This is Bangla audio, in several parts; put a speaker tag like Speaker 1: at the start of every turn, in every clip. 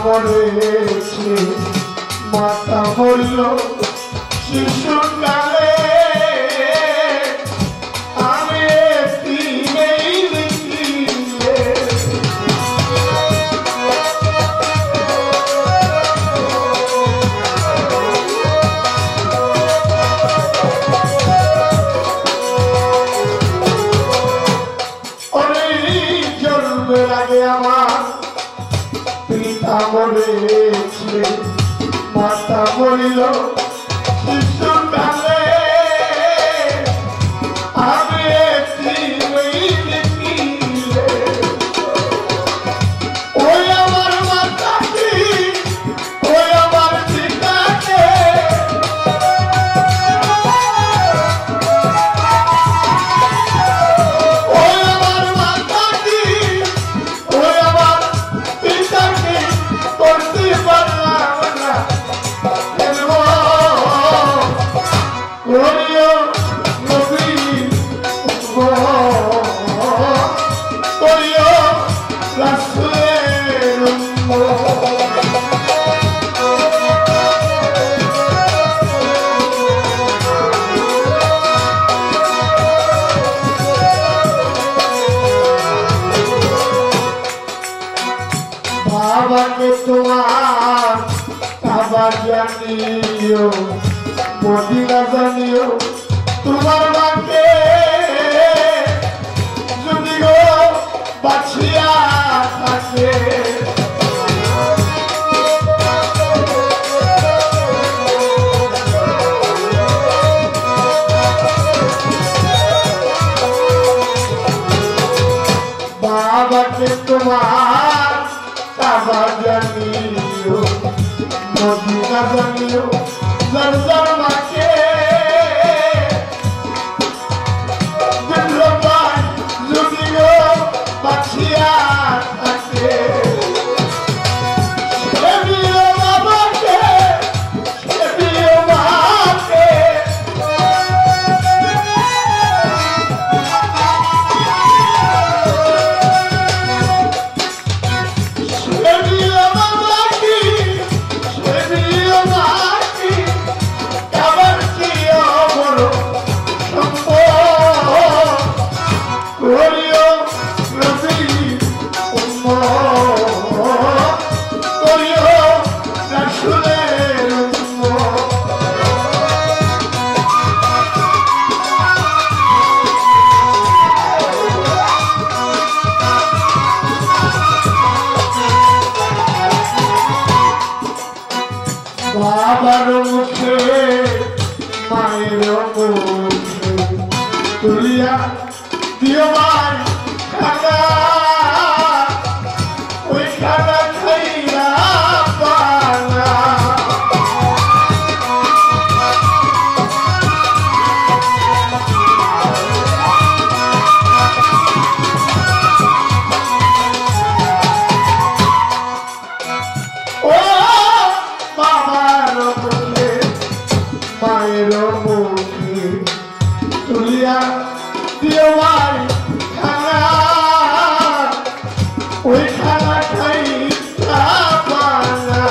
Speaker 1: মরেছে মাতা মরিল শিশুকালে আমি তিনেই দেখিলে অনেক জন্মের আগে আমার পিতা মরেছে মাতা মরিল শিশুকালে আমি তিনেই দেখিলে ওই আমার মাতাকে ওই আমার পিতাকে ওই আমার মাতাকে ওই আমার পিতাকে করতে পারলাম না করিও নবী করিও রাসূলের বাবাকে তোমার কাবা জানিও মদিনা জানিও তোমার মাকে যদি গো বাছিয়া থাকে বাবাকে তোমার কাবা জানিও মদিনা জানিও জর্জর মাকে দিলবাই যদিও বাছিয়া থাকে সেবিও বাবাকে সেবিও মাকে সেবিও বাবাকে সেবিও মাকে আবার কি বড় সম্পদ করিও নবী উম্মত করিও রাসূলের উম্মত বাবার মুখে মায়ের মুখে তুলিয়া দিও ভাই খানা ওই খানা খাইয়া পানা ও বাবার মুখে মায়ের মুখে তুলিয়া দিও ভাই খানা ওই খানা খাইয়া পানা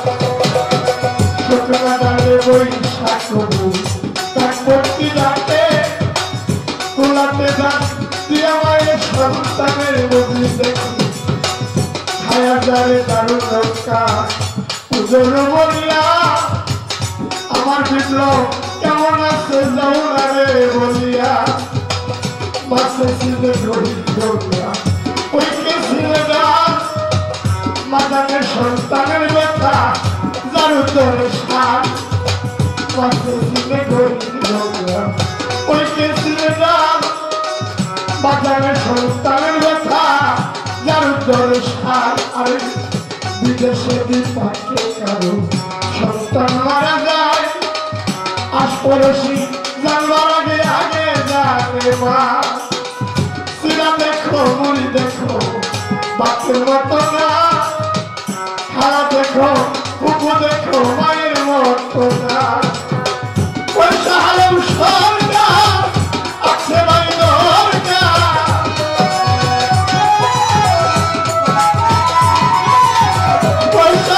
Speaker 1: শুকনা ডালে বৈশাখ তাক ভর্তি রাতে কুলাতে যান দিয়া মায়ের সন্তানের বদলি দেখি খায়া যারে দারুণ রক্ষা পুজোর বলিয়া আমার বিপ্লব কেমন আছে যাও না রে বলিয়া মাসে সিলে ঘড়ি ধরিয়া ওই কে ছিলে গাছ মাতাকে সন্তানের ব্যথা যার উত্তরে সাত মাসে সিলে ঘড়ি ধরিয়া ওই কে ছিলে গাছ মাতাকে সন্তানের ব্যথা যার উত্তরে সাত আরে বিদেশে বিপাকে কারো সন্তান মারা যায় আশপড়শি জানবার আগে আগে যাবে মা সিরা দেখো মুড়ি দেখো বাপের মতো না খাওয়া দেখো কুকু দেখো মায়ের মতো না ওই সাহালম সরকার আছে ভাই দরকার ওই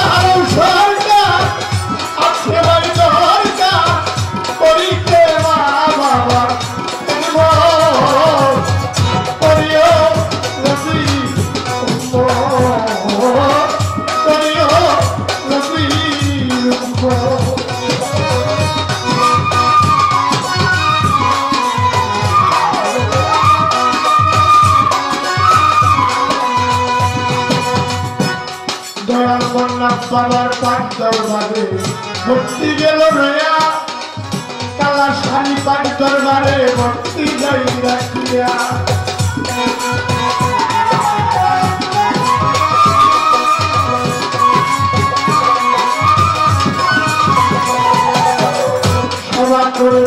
Speaker 1: ভর্তি গেল রয়া কালা শাড়ি পাক দরবারে ভর্তি যাই রাখিয়া সভা করে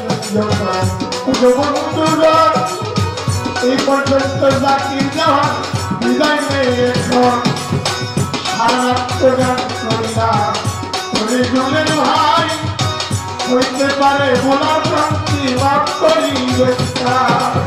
Speaker 1: বসলেন এই পর্যন্ত জাকির জাহান বিদায় নেই এখন সারাত্মগান করিয়া ভাই হইতে পারে বলার প্রান্তি বাপ করি